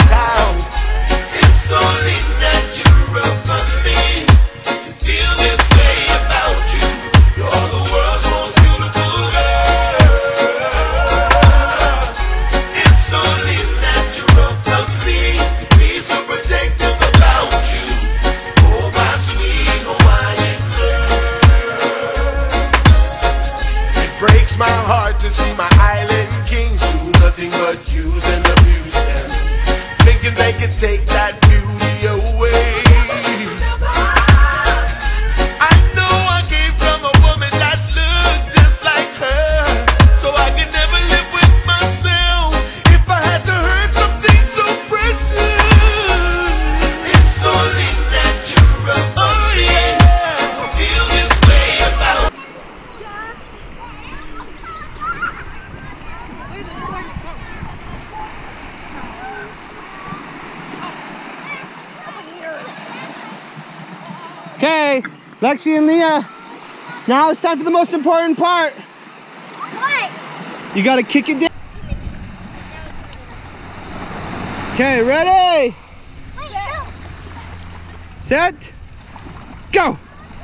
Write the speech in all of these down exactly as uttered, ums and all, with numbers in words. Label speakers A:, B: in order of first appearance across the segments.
A: town. It's only natural for me to feel this way about you. You're the world's most beautiful girl. It's only natural for me to be so protective about you. Oh, my sweet Hawaiian girl. It breaks my heart to see my island kings do nothing but use and abuse them, thinking they can take that beauty away. I know I came from a woman that looks just like her, so I can never live with myself if I had to hurt something so precious. It's only natural for me to feel this way about.
B: Okay, Lexi and Lia, now it's time for the most important part.
C: What?
B: You gotta kick it down. Okay, ready? Set, go.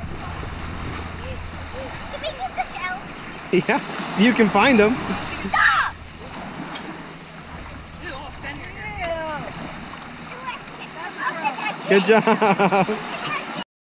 C: Can we get the shell?
B: Yeah, you can find them.
C: Stop!
B: Good job.